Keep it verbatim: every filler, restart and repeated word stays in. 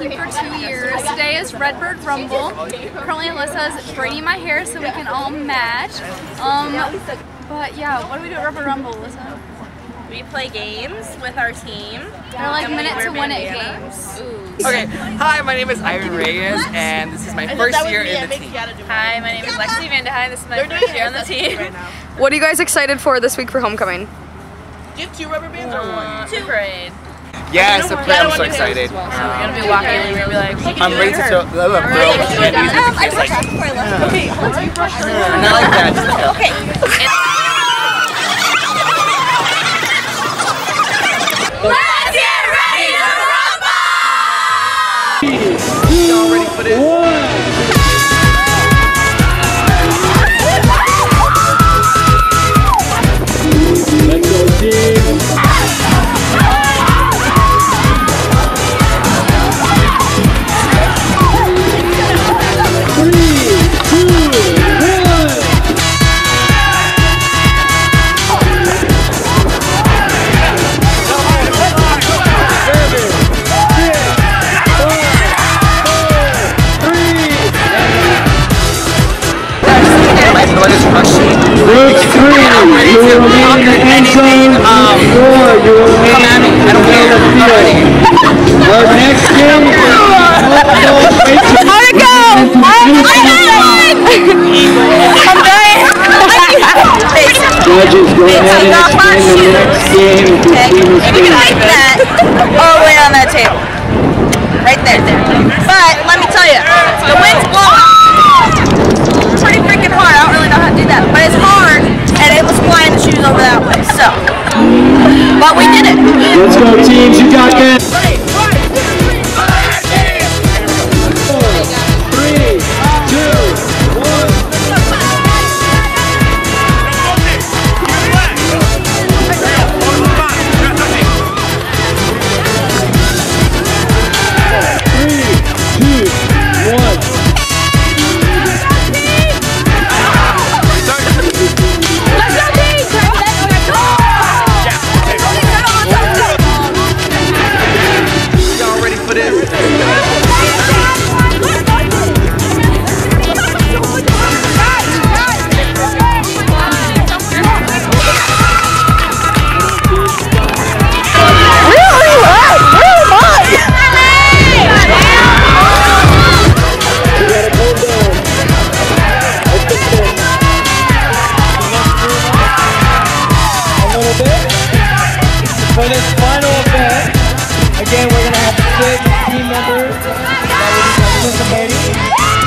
team for two years. Today is Redbird Rumble. Currently Alyssa is braiding my hair so we can all match. Um, but yeah, what do we do at Redbird Rumble, Alyssa? We play games with our team. They're like minute to win it games. Ooh. Okay, hi, my name is Ivan Reyes, and this is my first year in the team. Hi, my name is Lexi Vandeheim. This is my first year on the team. What are you guys excited for this week for homecoming? Do you have two rubber bands or one? Two parade. Yeah, it's a play. I'm so excited. So we're gonna be walking and we're gonna be like, I'm ready to throw. I love throw. It's like, okay, not like that. Just like, okay. Let's get ready to rumble! Y'all ready for this? Let's go, team! Group three, you will be in the end zone. Four, you will be in the field. Our next game is How'd it go? I'm done! I'm done! Judges, go ahead and explain the next game. You can like that all the way on that table. Right there. But let me tell you, the wind's blowing pretty freaking hard. I don't really know how to do that, but it's hard, and it was flying the shoes over that way. So, but we did it. Let's go, teams. You got this. Three, two, one. For this final event, again, we're going to have six team members that will be participating.